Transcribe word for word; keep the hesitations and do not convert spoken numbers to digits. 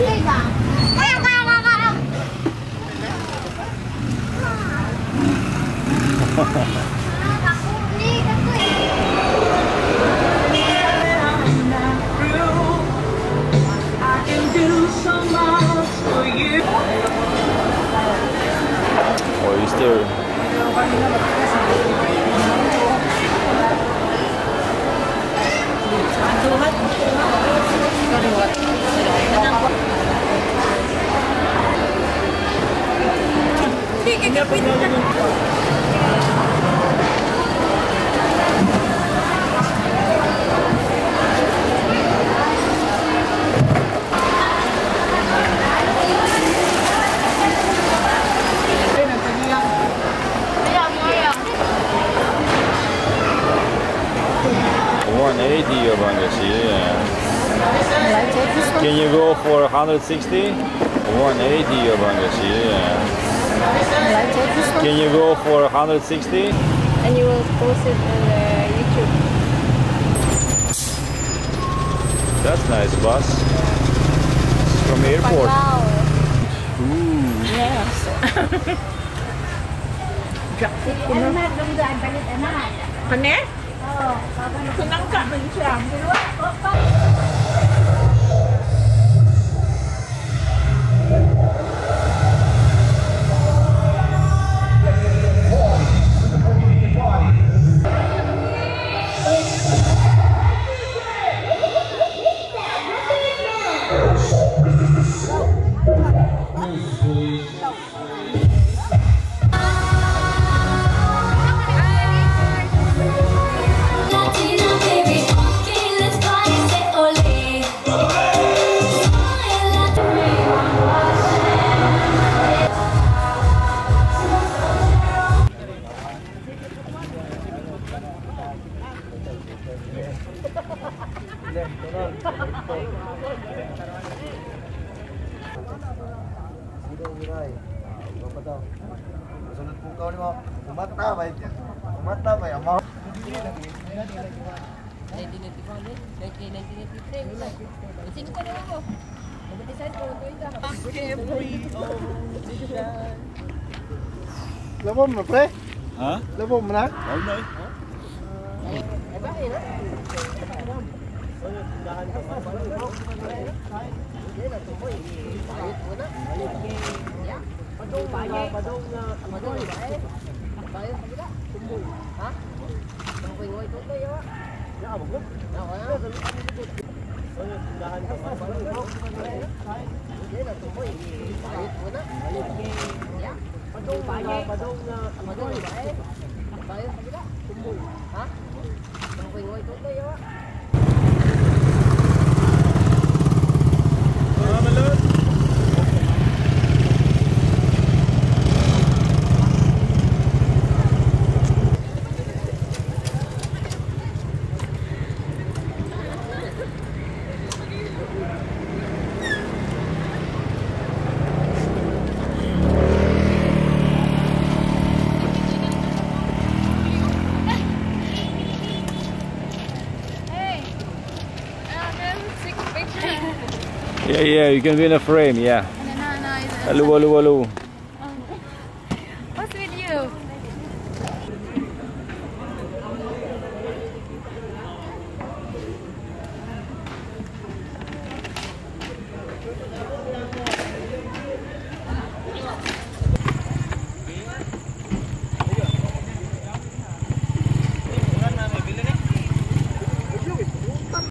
Oyster. one eighty your bangers here, yeah. Can you go for one hundred sixty? one eighty your bangers here, yeah. Can you go for one hundred sixty? And you will post it on uh, YouTube. That's nice bus. It's from the airport. Wow. Ooh. Yes. Connect? Kunangka man siya. Sunod po ka mo, umata ba ito? Umata ba yung mga? nineteen ninety-one, nineteen ninety-three. Sino ka naman ko? Nag-decide ko ito ito. Labom na pre? Ha? Labom na? Huwag na eh. Eh bakit na? Padong bayay. Padong padong bayay. Bayay sa gila. Tumboy. Ha? Tumboy ngoy tumboy yo. Ya amo ko. Ya wa. Oy, tindahan ka pa. Hindi na tumboy. Bayay ko na. Ya. Padong bayay. Padong padong bayay. Bayay sa gila. Tumboy. Ha? Tumboy ngoy tumboy yo. Yeah, yeah, you can be in a frame, yeah. Hello, hello, hello.